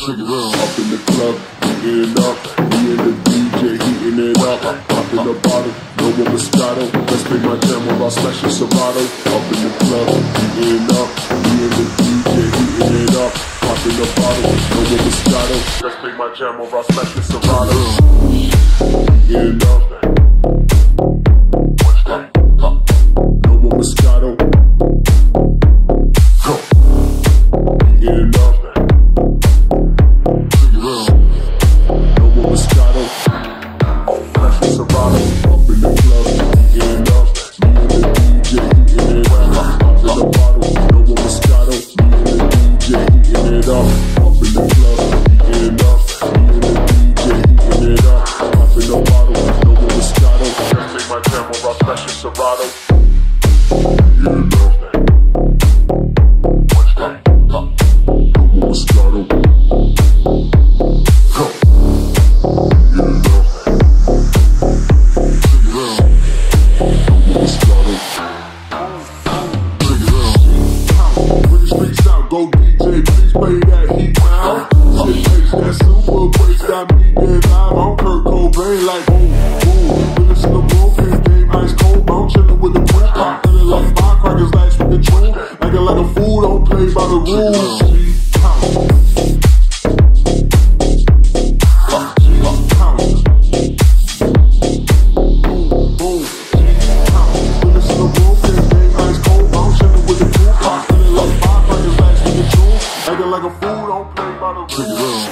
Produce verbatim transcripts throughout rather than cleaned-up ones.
Check it out. Up in the club, heating it up. Me and the D J heating it up. Up in the bottle, no more Moscato. Let's play my jam with our special Serato. Up in the club, heating it up. Me and the D J heating it up. Up in the bottle, no more Moscato. Let's play my jam with our special Serato. Heating it up. No more Moscato. Go. Heating it up. Serato. You know that. What's that? No more Moscato. Go. You know that. Check it out. No more Moscato. Check it out. Bring the streets out. Go D J, please play that heat now. Shit makes that super bass got me dead live. I'm Kurt Cobain like boom, boom. Listen to broken game, ice cold. I'm chillin' with the pool pop, feelin' like firecrackers last with the tune. Actin' like a fool, don't play by the rules. Boom, boom. Listen to broken game, ice cold. I'm chillin' with the pool pop, feelin' like firecrackers last with the tune. Actin' like a fool, don't play by the rules.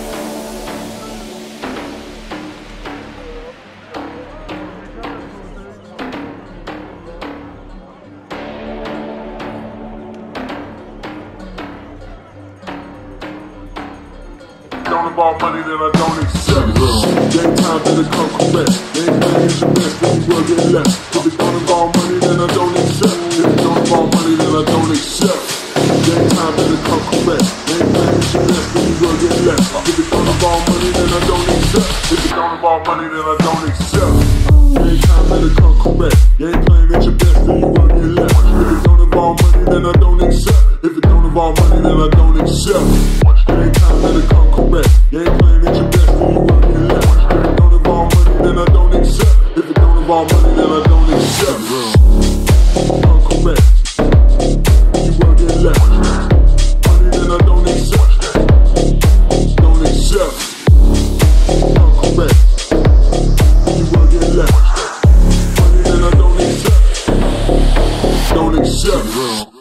Don't involve money that I don't accept. Game time that it come correct. Game time is your best, then you will get less. If it don't involve money, then I don't accept. If it don't involve money, then I don't accept. Game time that it come correct. Game time is your best, then you will get less. If it don't involve money, then I don't accept. If it don't involve money, then I don't accept. Game time that it come correct. Game plan is your best, then you will get less. If it don't involve money, then I don't accept. If it don't involve money, then I don't accept. Game time that it come correct. Game plan is your best, then you will get less. If it don't involve money, then I don't accept. If it don't involve money, then I don't accept. Come correct. You will get less. Money, then I don't accept. Don't accept. Come correct. You will get less. Money, then I don't accept. Don't accept.